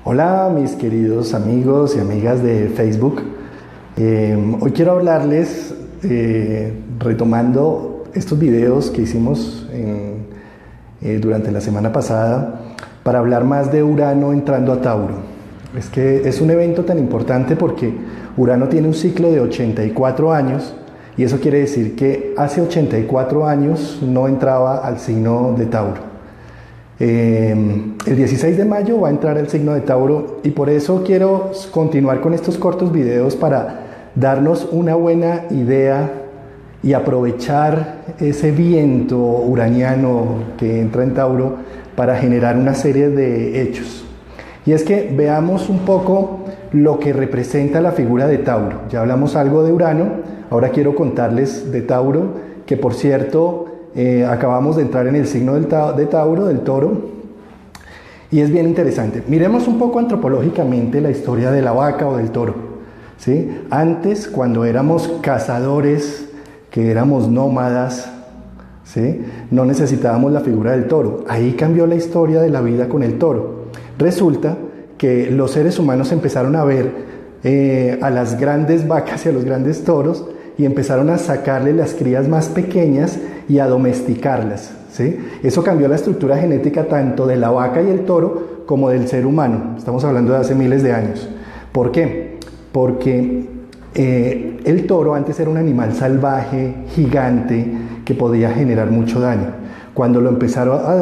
Hola mis queridos amigos y amigas de Facebook. Hoy quiero hablarles, retomando estos videos que hicimos durante la semana pasada, para hablar más de Urano entrando a Tauro. Es que es un evento tan importante porque Urano tiene un ciclo de 84 años y eso quiere decir que hace 84 años no entraba al signo de Tauro. El 16 de mayo va a entrar el signo de Tauro y por eso quiero continuar con estos cortos videos para darnos una buena idea y aprovechar ese viento uraniano que entra en Tauro para generar una serie de hechos. Y es que veamos un poco lo que representa la figura de Tauro. Ya hablamos algo de Urano, ahora quiero contarles de Tauro, que por cierto acabamos de entrar en el signo de Tauro, del Toro, y es bien interesante. Miremos un poco antropológicamente la historia de la vaca o del toro, ¿sí? Antes, cuando éramos cazadores, que éramos nómadas, ¿sí? No necesitábamos la figura del toro. Ahí cambió la historia de la vida con el toro. Resulta que los seres humanos empezaron a ver a las grandes vacas y a los grandes toros y empezaron a sacarle las crías más pequeñas y a domesticarlas, ¿sí? Eso cambió la estructura genética tanto de la vaca y el toro como del ser humano. Estamos hablando de hace miles de años. ¿Por qué? Porque el toro antes era un animal salvaje, gigante, que podía generar mucho daño. Cuando empezaron a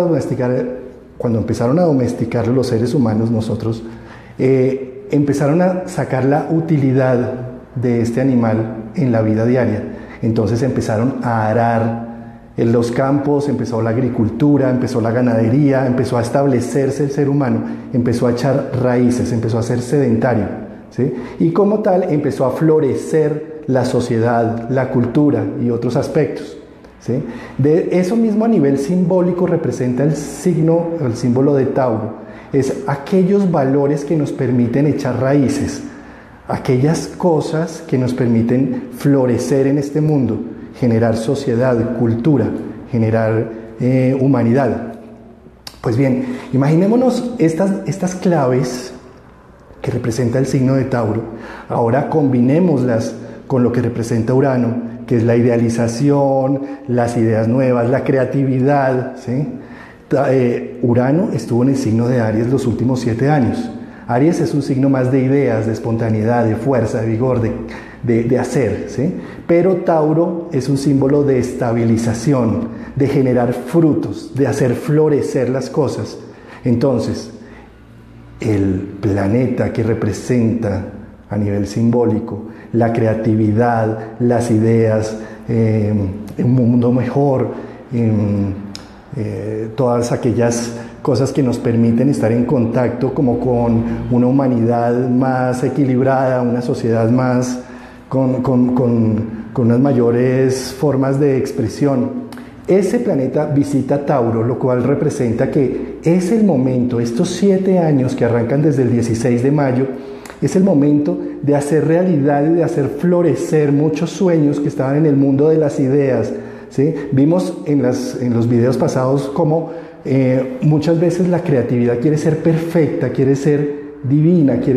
domesticar los seres humanos, nosotros, empezaron a sacar la utilidad de este animal en la vida diaria. Entonces empezaron a arar en los campos, empezó la agricultura, empezó la ganadería, empezó a establecerse el ser humano, empezó a echar raíces, empezó a ser sedentario, ¿sí? Y como tal empezó a florecer la sociedad, la cultura y otros aspectos, ¿sí? De eso mismo a nivel simbólico representa el símbolo de Tauro. Es aquellos valores que nos permiten echar raíces, aquellas cosas que nos permiten florecer en este mundo, generar sociedad, cultura, generar humanidad. Pues bien, imaginémonos estas claves que representa el signo de Tauro. Ahora combinémoslas con lo que representa Urano, que es la idealización, las ideas nuevas, la creatividad, ¿sí? Urano estuvo en el signo de Aries los últimos 7 años. Aries es un signo más de ideas, de espontaneidad, de fuerza, de vigor, de hacer, ¿sí? Pero Tauro es un símbolo de estabilización, de generar frutos, de hacer florecer las cosas. Entonces, el planeta que representa a nivel simbólico la creatividad, las ideas, un mundo mejor, todas aquellas cosas que nos permiten estar en contacto como con una humanidad más equilibrada, una sociedad más con unas mayores formas de expresión. Ese planeta visita Tauro, lo cual representa que es el momento, estos 7 años que arrancan desde el 16 de mayo, es el momento de hacer realidad y de hacer florecer muchos sueños que estaban en el mundo de las ideas, ¿sí? Vimos en los videos pasados cómo muchas veces la creatividad quiere ser perfecta, quiere ser divina, quiere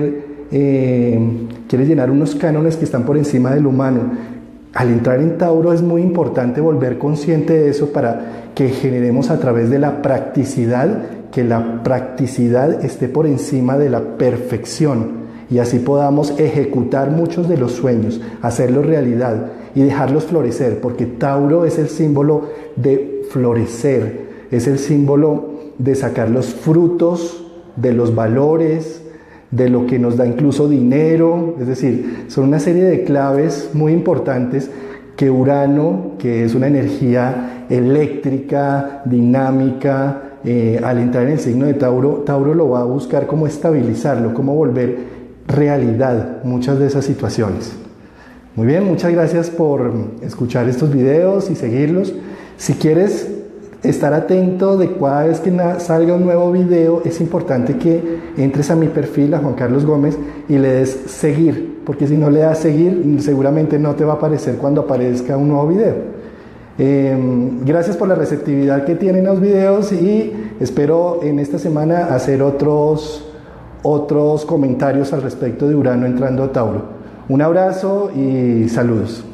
llenar unos cánones que están por encima del humano. Al entrar en Tauro es muy importante volver consciente de eso para que generemos a través de la practicidad, que la practicidad esté por encima de la perfección y así podamos ejecutar muchos de los sueños, hacerlos realidad y dejarlos florecer, porque Tauro es el símbolo de florecer, es el símbolo de sacar los frutos de los valores, de lo que nos da incluso dinero. Es decir, son una serie de claves muy importantes que Urano, que es una energía eléctrica, dinámica, al entrar en el signo de Tauro, Tauro lo va a buscar cómo estabilizarlo, cómo volver realidad muchas de esas situaciones. Muy bien, muchas gracias por escuchar estos videos y seguirlos. Si quieres estar atento de cada vez que salga un nuevo video, es importante que entres a mi perfil, a Juan Carlos Gómez, y le des seguir, porque si no le das seguir, seguramente no te va a aparecer cuando aparezca un nuevo video. Gracias por la receptividad que tienen los videos y espero en esta semana hacer otros otros comentarios al respecto de Urano entrando a Tauro. Un abrazo y saludos.